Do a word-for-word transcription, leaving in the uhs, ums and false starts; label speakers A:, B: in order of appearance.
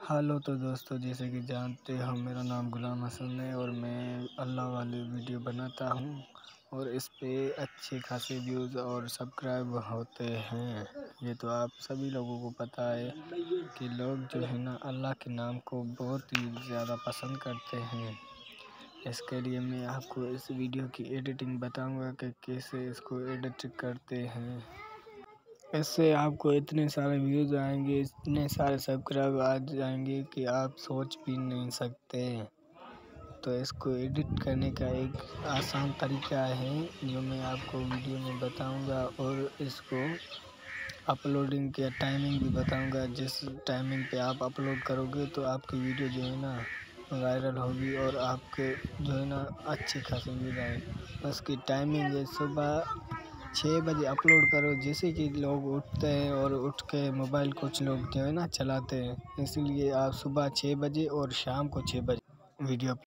A: Hello तो दोस्तों, जैसे कि जानते हो मेरा नाम गुलाम हसन है और मैं अल्लाह वाली वीडियो बनाता हूँ और इस पे अच्छे खासे व्यूज़ और सब्सक्राइब होते हैं। ये तो आप सभी लोगों को पता है कि लोग जो है ना अल्लाह के नाम को बहुत ही ज़्यादा पसंद करते हैं। इसके लिए मैं आपको इस वीडियो की एडिटिंग बताऊंगा कि कैसे इसको एडिट करते हैं। इससे आपको इतने सारे व्यूज़ आएंगे, इतने सारे सब्सक्राइब आ जाएंगे कि आप सोच भी नहीं सकते। तो इसको एडिट करने का एक आसान तरीका है जो मैं आपको वीडियो में बताऊंगा और इसको अपलोडिंग के टाइमिंग भी बताऊंगा। जिस टाइमिंग पे आप अपलोड करोगे तो आपकी वीडियो जो है ना वायरल होगी और आपके जो है ना अच्छे खासे व्यूज़ आएंगे। उसकी टाइमिंग है सुबह छः बजे अपलोड करो, जैसे कि लोग उठते हैं और उठ के मोबाइल कुछ लोग जो है ना चलाते हैं, इसीलिए आप सुबह छः बजे और शाम को छः बजे वीडियो